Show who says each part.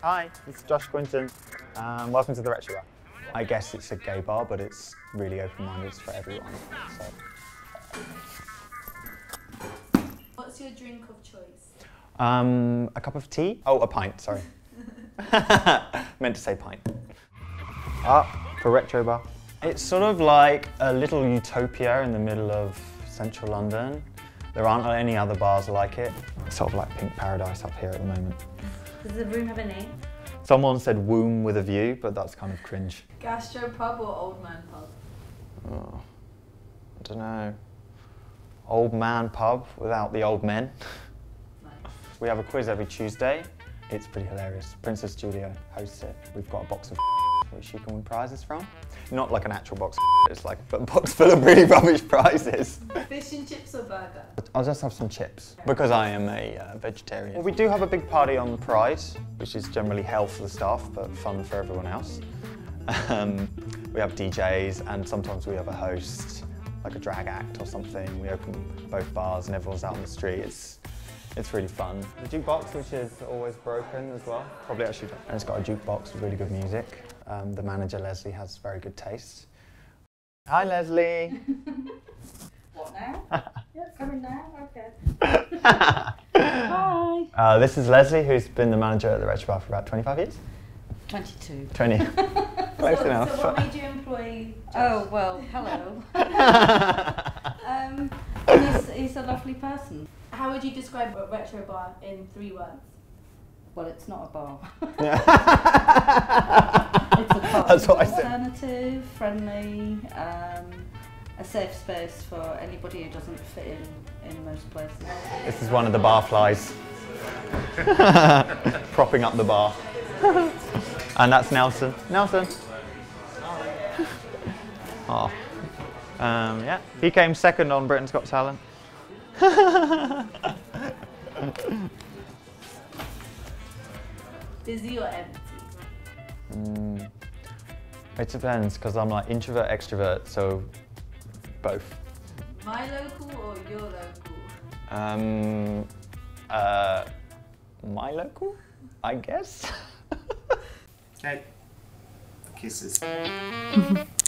Speaker 1: Hi, it's Josh Quinton. Welcome to the Retro Bar. I guess it's a gay bar, but it's really open-minded. It's for everyone. So.
Speaker 2: What's your drink of choice?
Speaker 1: A cup of tea? Oh, a pint, sorry. Meant to say pint. For Retro Bar. It's sort of like a little utopia in the middle of central London. There aren't any other bars like it. It's sort of like Pink Paradise up here at the moment.
Speaker 2: Does the room have a name?
Speaker 1: Someone said womb with a view, but that's kind of cringe.
Speaker 2: Gastro pub or old man pub?
Speaker 1: Oh, I don't know. Old man pub without the old men.
Speaker 2: Nice.
Speaker 1: We have a quiz every Tuesday. It's pretty hilarious. Princess Studio hosts it. We've got a box of which you can win prizes from. Not like an actual box of it's like a box full of really rubbish prizes.
Speaker 2: Fish and chips or burger?
Speaker 1: I'll just have some chips because I am a vegetarian. Well, we do have a big party on Pride, which is generally hell for the staff, but fun for everyone else. We have DJs and sometimes we have a host, like a drag act or something. We open both bars and everyone's out on the street. It's really fun. The jukebox, which is always broken as well. Probably actually don't. And it's got a jukebox with really good music. The manager, Leslie, has very good taste. Hi, Leslie.
Speaker 2: What now? Yeah, coming now? Okay. Hi.
Speaker 1: This is Leslie, who's been the manager at the Retro Bar for about 25 years?
Speaker 3: 22.
Speaker 1: 20. Close enough.
Speaker 2: So what made you employ Josh?
Speaker 3: Oh, well, hello. He's a lovely person.
Speaker 2: How would you describe a retro bar in 3 words?
Speaker 3: Well, it's not a bar.
Speaker 1: Yeah.
Speaker 3: It's a pub.
Speaker 1: That's what I said.
Speaker 3: Alternative, friendly, a safe space for anybody who doesn't fit in most places.
Speaker 1: This is one of the bar flies. Propping up the bar. And that's Nelson. Nelson. Oh. Yeah, he came second on Britain's Got Talent.
Speaker 2: Busy or empty?
Speaker 1: It depends, because I'm like introvert, extrovert, so both.
Speaker 2: My local or your local?
Speaker 1: My local, I guess.
Speaker 4: Okay. Kisses.